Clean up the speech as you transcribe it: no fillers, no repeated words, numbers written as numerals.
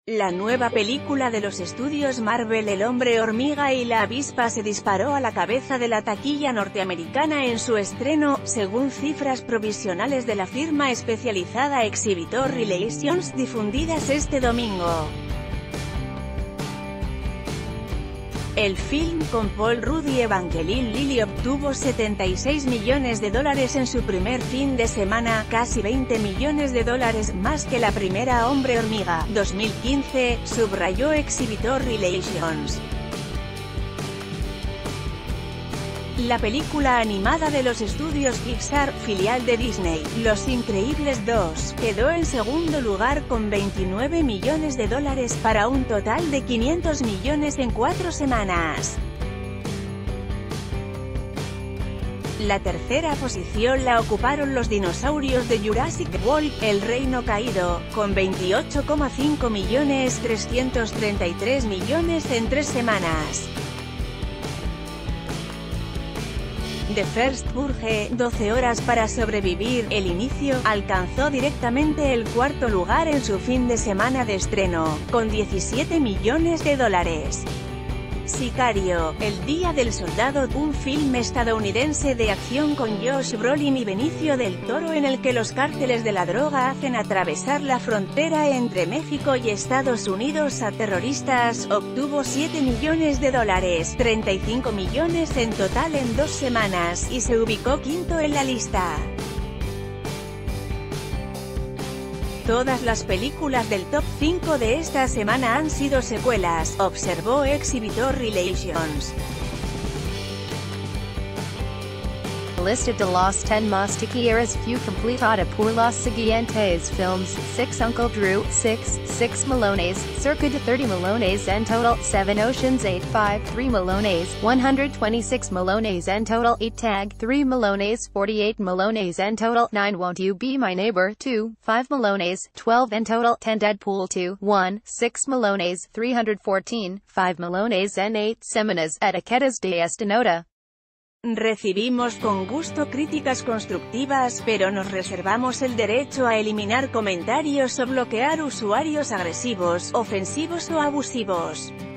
La nueva película de los estudios Marvel El Hombre Hormiga y la Avispa se disparó a la cabeza de la taquilla norteamericana en su estreno, según cifras provisionales de la firma especializada Exhibitor Relations difundidas este domingo. El film, con Paul Rudd y Evangeline Lilly, obtuvo $76 millones en su primer fin de semana, casi $20 millones más que la primera Hombre Hormiga, 2015, subrayó Exhibitor Relations. La película animada de los estudios Pixar, filial de Disney, Los Increíbles 2, quedó en segundo lugar con $29 millones para un total de $500 millones en 4 semanas. La tercera posición la ocuparon los dinosaurios de Jurassic World, El Reino Caído, con $28,5 millones, $333 millones en 3 semanas. The First Purge, 12 horas para sobrevivir, el inicio, alcanzó directamente el cuarto lugar en su fin de semana de estreno, con $17 millones. Sicario, El Día del Soldado, un film estadounidense de acción con Josh Brolin y Benicio del Toro en el que los cárteles de la droga hacen atravesar la frontera entre México y Estados Unidos a terroristas, obtuvo $7 millones, $35 millones en total en 2 semanas, y se ubicó quinto en la lista. Todas las películas del top 5 de esta semana han sido secuelas, observó Exhibitor Relations. Listed de los 10 más taquilleras fue completada por los siguientes films: 6 Uncle Drew, 6 Melones, cerca de 30 melones en total, 7 Oceans 8 5, 3 melones, 126 melones en total, 8 Tag, 3 melones, 48 melones en total, 9 Won't You Be My Neighbor 2, 5 melones, 12 en total, 10 Deadpool 2, 1, 6 melones, 314, 5 melones en 8 semanas, etiquetas de esta nota. Recibimos con gusto críticas constructivas, pero nos reservamos el derecho a eliminar comentarios o bloquear usuarios agresivos, ofensivos o abusivos.